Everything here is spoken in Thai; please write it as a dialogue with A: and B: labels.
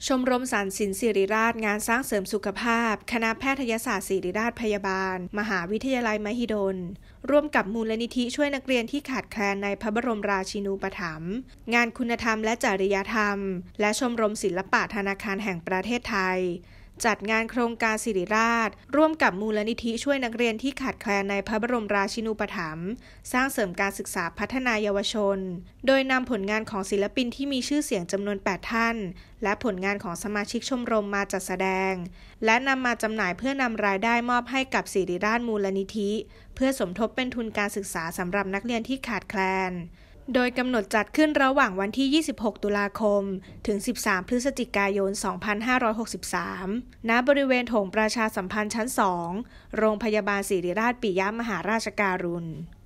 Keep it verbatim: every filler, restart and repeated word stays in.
A: ชมรมสรรศิลป์ศิริราชงานสร้างเสริมสุขภาพคณะแพทยศาสตร์ศิริราชพยาบาลมหาวิทยาลัยมหิดลร่วมกับมูลนิธิช่วยนักเรียนที่ขาดแคลนในพระบรมราชินูปถัมภ์งานคุณธรรมและจริยธรรมและชมรมศิลปะธนาคารแห่งประเทศไทยจัดงานโครงการศิริราชร่วมกับมูลนิธิช่วยนักเรียนที่ขาดแคลนในพระบรมราชินูปถัมภ์สร้างเสริมการศึกษาพัฒนายาวชนโดยนำผลงานของศิลปินที่มีชื่อเสียงจำนวนแปดท่านและผลงานของสมาชิกชมรมมาจัดแสดงและนำมาจำหน่ายเพื่อนำรายได้มอบให้กับศิริราชมูลนิธิเพื่อสมทบเป็นทุนการศึกษาสำหรับนักเรียนที่ขาดแคลนโดยกำหนดจัดขึ้นระหว่างวันที่ ยี่สิบหก ตุลาคม ถึง สิบสาม พฤศจิกายน สองพันห้าร้อยหกสิบสาม ณ บริเวณโถงประชาสัมพันธ์ชั้น สอง โรงพยาบาลศิริราชปิยมหาราชการุณ